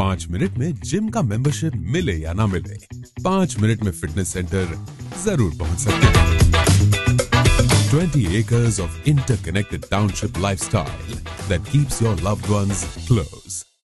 5 minute में gym का membership मिले या ना मिले, 5 मिनट में फिटनेस सेंटर जरूर पहुंच सकते हैं। 20 acres of interconnected township lifestyle that keeps your loved ones close.